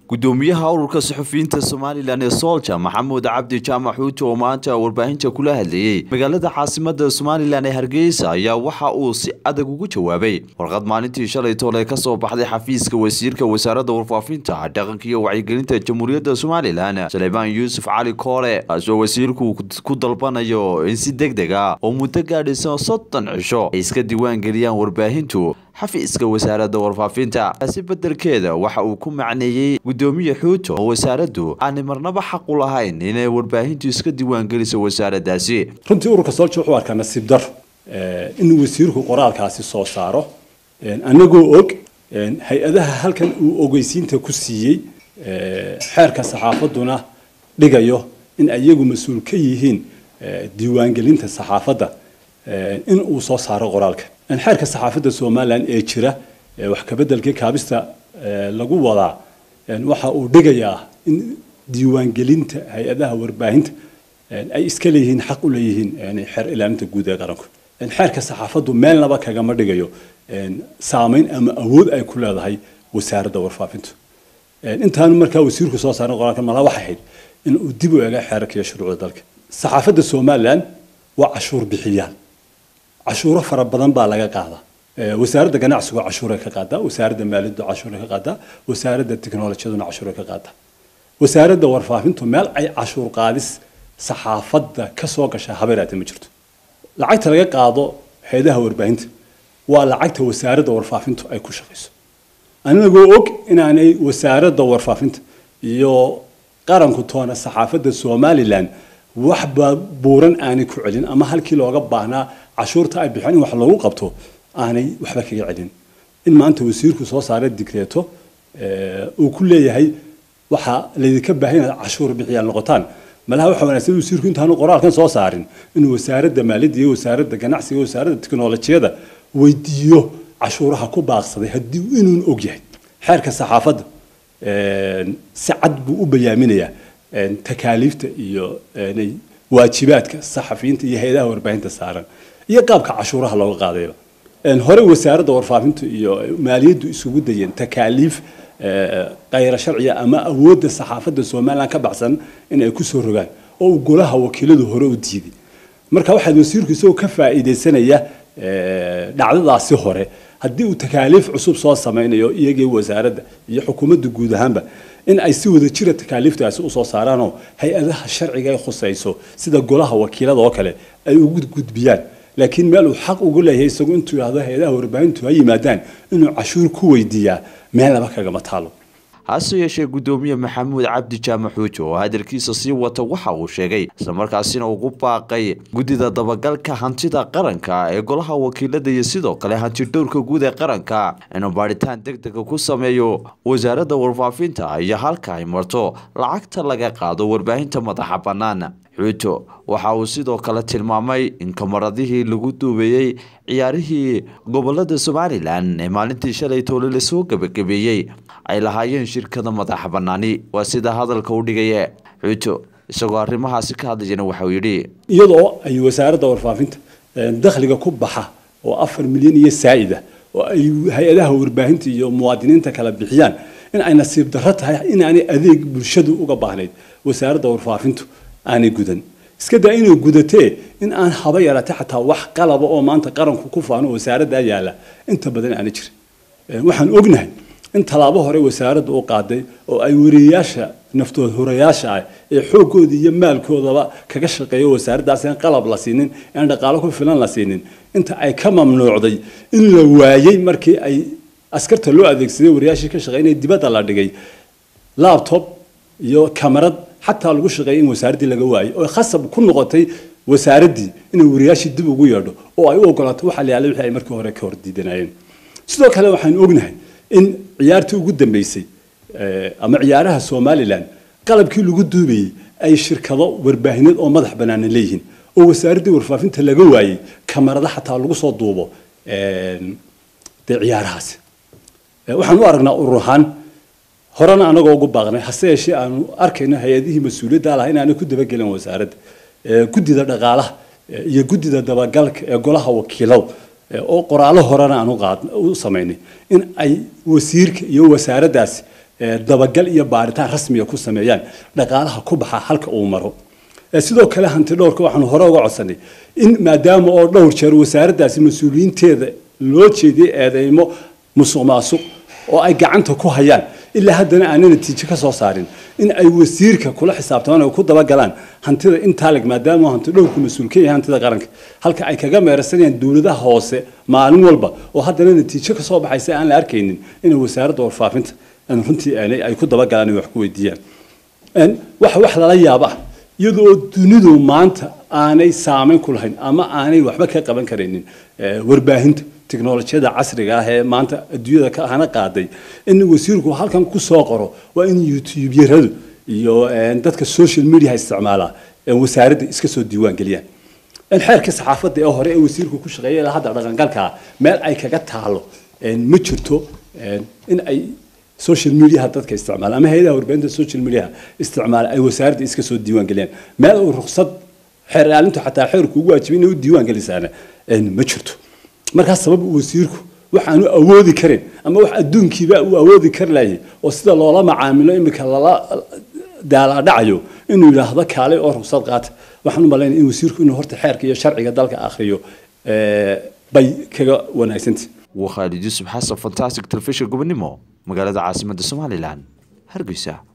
gudoomiyaha ururka saxufiyiinta Soomaaliland ee Soldier Maxamuud Cabdi Jaamac Xuuto oo maanta warbaahinta kula hadlayay magaalada caasimadda Soomaaliland ee Hargeysa ayaa waxa uu si adag ugu jawaabay warqad maalintii shalay toole ka soo baxday xafiiska wasiirka wasaaradda warfaafinta dhaqanka iyo wacyigelinta Jamhuuriyadda Soomaaliland Suleymaan Yuusuf Cali Koore asoo wasiirku ku dalbanayo in si degdeg ah oo muddo gaadhaysa 30 cisho ay iska diiwaan geliyaan warbaahintu xafiiska wasaaradda warfaafinta si bedelkeeda waxa uu ku macneeyay gudoomiye Xuuto oo wasaaraddu aan marnaba xaq u lahayn inay warbaahintu iska diiwaan geliso wasaaraddaasi runtii ururka Soldier wuxuu arkaa nasiib dar in wasiirku qoraalkaasi soo saaro anagoo og hay'adaha halkan uu ogeysiinta ku siiyay xeerka saxaafaduna dhigayo in ayagu mas'uul ka yihiin diiwaan gelinta saxaafadda in uu soo saaro qoraalka xeerka saxaafadda Soomaaliland ee jira wax ka bedelkii kaabista lagu wadaa waxa uu dhigayaa in diiwaan gelinta hay'adaha warbaahinta ay iska leeyihiin xaq u leeyihiin xeer ilaalinta guud ee qaranku xeerka saxaafaddu meel laba kaga ma dhigayo saameyn ama awood ay ku leedahay wasaaradda warfaafinta intaan markaa wasiirku soo saaray qoraalka malaha waxa ahayd in uu dib u eego xeerarka iyo shuruucda dalka saxaafadda Soomaaliland waa cashuur bixiyaan cashuuro fara badan baa laga qaadaa wasaaradda ganacsiga cashuur ka qaada wasaaradda maaliyadda cashuur ka qaada wasaaradda tiknoolajiyaduna cashuur ka qaada wasaaradda warfaafintu meel ay cashuur qaadis saxaafadda ka soo gashay habeeraad ma jirto lacagta laga qaado hay'adaha warbaahinta waa lacagta wasaaradda warfaafintu ay ku shaqeyso anagoo og inaanay wasaaradda warfaafinta iyo qaranku toona saxaafadda Soomaaliland wax buuran aanay ku celin ama halkii looga baahnaa cashuurta ay bixin wax lagu qabto aanay waxba kaga celin in maanta wasiirku soo saaray digreeto uu ku leeyahay waxa leedika baahan cashuur bixiyaan noqotaan malaha waxa wanaagsan wasiirku intaanu qoraalkan soo saarin inuu wasaaradda maaliyadda iyo wasaaradda ganacsiga iyo wasaaradda tiknoolajiyada weydiiyo cashuuraha ku baaqsaday hadii inuu og yahay xeerka saxaafadda si cad buu u bayaaminayaa takaaliifta iyo waajibaadka saxafiyiinta iyo hay'adaha warbaahinta saaran iyo qaabka cashuuraha looga qaadayo hore wasaaradda warfaafinta iyo maaliyaddu isugu dayeen takaaliif qayr sharciya ama awoodda saxaafadda Soomaaliland ka baxsan in ay ku soo rogaan oo golaha wakiiladu hore u diiday marka waxa wasiirku soo ka faa'iideysanaya dhacdadaasi hore haddii uu takaaliif cusub soo sameeyo iyagii wasaaradda iyo xukuumadda guud ahaanba in ay si wada jira takaaliiftaasi u soo saaraan oo hay'adaha sharciga ay khusayso sida golaha wakiilada oo kale ay ugu gudbiyaan laakiin meel uu xaq ugu leeyahay isagu intuu yiraahdo hay'adaha warbaahintu ay yimaadaan inuu cashuur ku weydiiyaa meel laba kaga mataalo hase yeeshee gudoomiye Maxamuud Cabdi Jaamac Xuuto oo hadalkiisa sii wata waxa uu sheegay isla markaasina ugu baaqay gudida dabagalka hantida qaranka ee golaha wakiilada iyo sidoo kale hanti dhowrka guud ee qaranka inuu baaritaan degdeg ah ku sameeyo wasaaradda warfaafinta iyo halka ay marto lacagta laga qaado warbaahinta madaxa bannaan Xuuto waxa uu sidoo kale tilmaamay in kamaradihii lagu duubayay ciyaarihii gobolada Soomaaliland ee maalintii shalay toole la soo gabagabeeyay ay lahaayeen shirkada madaxa bannaani waa sida hadalka u dhigay Xuuto isagoo arrimahaasi ka hadlayna waxa uu yiri iyadoo ay wasaaradda warfaafinta dakhliga ku baxa oo 4 milyan iyo saa'ida oo ay hay'adaha warbaahinta iyo muwaadiniinta kala bixiyaan in ay nasiib darro tahay in aanay adeeg bulshadu uga baahnayd wasaaradda warfaafintu aanay gudan iska daa inay gudatee in aan haba yaraatay xataa wax qalab oo maanta qaranku ku faano wasaaradda yaala inta badan aan jirin waxaan ognahay in talaabo hore wasaaraddu u qaaday oo ay wariyaasha naftooda horeyaasha ah ee xoogooda iyo maalkoodaba kaga shaqeeyo wasaaraddaas aan qalab la siinin aan dhaqaale ku filan la siinin inta ay ka mamnuucday in la waayay markii ay askarta loo adeegsaday wariyaashii ka shaqeynay dibadda la dhigay laptop iyo kamarad حتى لو شقي إن وساردي لجواي أو خاصة بكل نقطة وساردي إنه ورياش الدب وجيرده أو أي وقلات وحل على وحي مركو ريكورد دي دناين سلوك هلا وحين أجنه إن عيارته جدا بيسي أما عيارها Somaliland قلب كل جد بي أي شركة ورباهنات أو مذهب بنان ليهن أو وساردي ورفافين تلاجواي كاميرا حتى لو صوت ضوبه عيارها وحن وارجنا الروحان horana anaga ugu baaqnay hase yeeshee aanu arkayna hay'adihii mas'uuliyadda lahayn aan ku dabagelan wasaaradda gudida dhaqaalaha iyo gudida dabagalka ee golaha wakiilada oo qoraalo horana aanu qaad u sameynay in ay wasiirka iyo wasaaraddaas dabagal iyo baaritaan rasmiga ku sameeyaan dhaqaalaha ku baxa halka uu maro sidoo kale hanti dhowrka waxaan hore uga codsanay in maadaama oo dhowr jeer wasaaraddaasi mas-uuliyiinteeda loo jeediyay eedeymo musuqmaasuq oo ay gacanta ku hayaan ilaa haddana aanay natiijo ka soo saarin in ay wasiirka kula xisaabtamaan oo ku dabagalaan hantida intaa leg maadaama hanti dhowrku mas-uul ka yahay hantida qaranka halka ay kaga meersanayaan dowladaha hoose maalin walba oo haddana natiijo ka soo baxaysa aan la arkaynin in wasaaradda warfaafinta runtii ay ku dabagalaan wax ku weydiiyaan wax lala yaaba iyadoo dunidu maanta aanay saameyn ku lahayn ama aanay waxba ka qaban karaynin warbaahinta teknolojiyada casriga ah ee maanta adduunyada ka hana qaaday in wasiirku halkan ku soo qoro waa in youtube-yaradu iyo dadka social media isticmaala wasaaradda iska soo diiwaan geliyaan xeerka saxaafadda ee hore ee wasiirku ku shaqeeyay hadda dhaqangalka meel ay kaga taalo ma jirto in ay social media dadka isticmaala ama hay'adaha warbaahinta social media isticmaala ay wasaaradda iska soo diiwaan geliyaan meel ruqsad xeer ilaalintu xataa xeerku ugu waajibay inuu diiwaan gelisaana ma jirto markaas sabab wasiirku waxaanu awoodi karin ama wax adduunkiiba uu awoodi kar laayay oo sida loola macaamilo imika lala daala dhacayo inuu yiraahdo kaalay oo ruqsad qaata waxaan u maleynayaa in wasiirku inuu horta xeerka iyo sharciga dalka akhriyo bay kaga wanaagsantii وخالد يوسف حسن فانتاستيك تلفزيون قبل نمو مقالة عاصمة الصوماليلان هرقيسة